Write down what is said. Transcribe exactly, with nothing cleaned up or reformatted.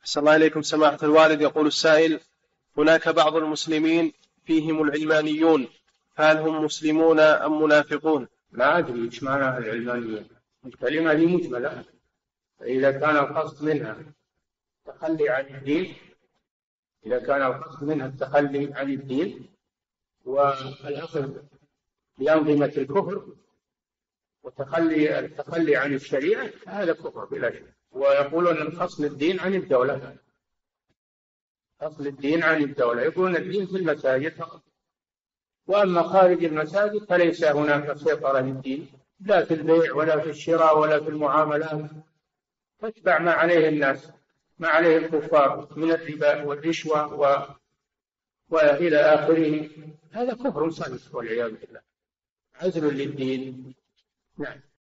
أحسن الله إليكم سماحة الوالد. يقول السائل: هناك بعض المسلمين فيهم العلمانيون، فهل هم مسلمون أم منافقون؟ لا أدري إيش معنى العلمانية. الكلمة دي مجملة، إذا كان القصد منها التخلي عن الدين إذا كان القصد منها التخلي عن الدين والأخذ بأنظمة الكفر وتخلي التخلي عن الشريعة، هذا كفر بلا شك. ويقولون أن فصل الدين عن الدولة، فصل الدين عن الدولة، يقولون الدين في المساجد فقط، وأما خارج المساجد فليس هناك سيطرة للدين، لا في البيع ولا في الشراء ولا في المعاملات، تتبع ما عليه الناس، ما عليه الكفار من الربا والرشوة و... وإلى آخره. هذا كفر صريح والعياذ بالله، عزل للدين. نعم.